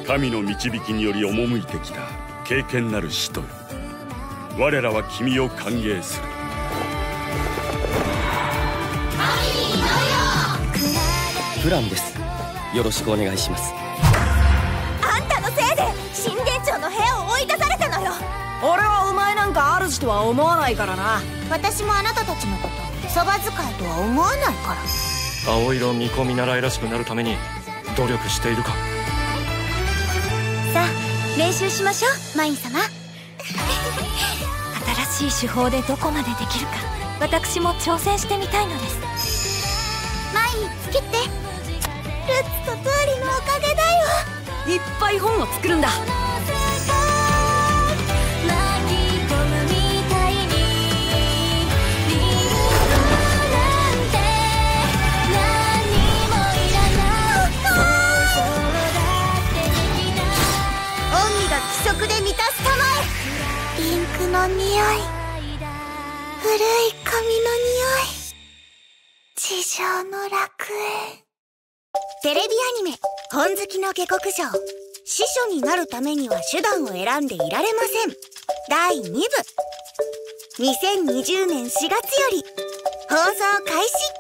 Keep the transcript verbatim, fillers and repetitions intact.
神の導きにより赴いてきた敬虔なる使徒よ。我らは君を歓迎する。 プランです。よろしくお願いします。 あんたのせいで神殿長の部屋を追い出されたのよ。 俺はお前なんか主とは思わないからな。 私もあなたたちのことそば使いとは思わないから。 青色巫女見習いらしくなるために努力しているか。 さあ練習しましょうマイン様。新しい手法でどこまでできるか私も挑戦してみたいのです。マイン切って。ルッツとトゥーリのおかげだよ。 いっぱい本を作るんだ。 規則で満たすたまえ。インクの匂い、古い紙の匂い、地上の楽園。テレビアニメ「本好きの下克上」。司書になるためには手段を選んでいられません。だいにぶにせんにじゅうねんしがつより放送開始。